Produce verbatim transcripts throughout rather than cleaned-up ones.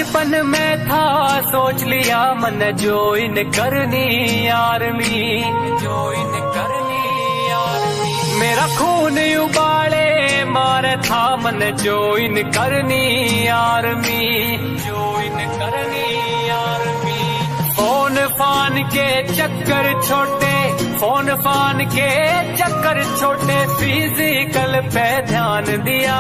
बचपन में था सोच लिया मन ज्वाइन करनी आर्मी, ज्वाइन करनी आर्मी। मेरा खून उबाले मारे था मन ज्वाइन करनी आर्मी, ज्वाइन करनी आर्मी। फोन फान के चक्कर छोटे, फोन फान के चक्कर छोटे, फिजिकल पे ध्यान दिया।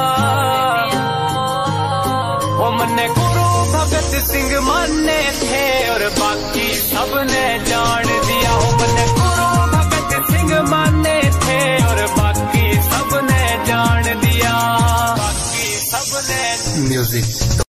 वो मन्ने गुरु भगत सिंह माने थे और बाकी सबने जान दिया। वो मन्ने गुरु भगत सिंह माने थे और बाकी सबने जान दिया, बाकी सबने। म्यूजिक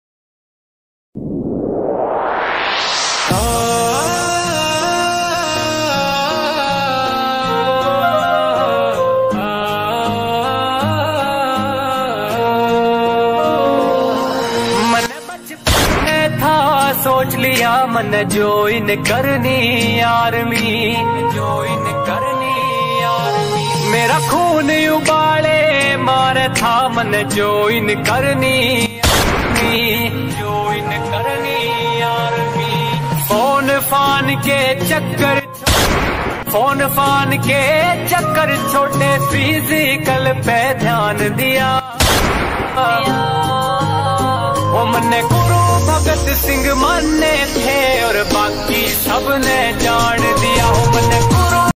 सोच लिया मन ज्वाइन करनी आर्मी, ज्वाइन करनी आर्मी। मेरा खून उबाले मारे था मन ज्वाइन करनी आर्मी, ज्वाइन करनी आर्मी। फोन फान के चक्कर, फोन फान के चक्कर छोटे, फिजिकल पे ध्यान दिया। वो मन्ने गुरु भगत सिंह माने थे और बाकी सबने जान दिया। वो मन्ने गुरु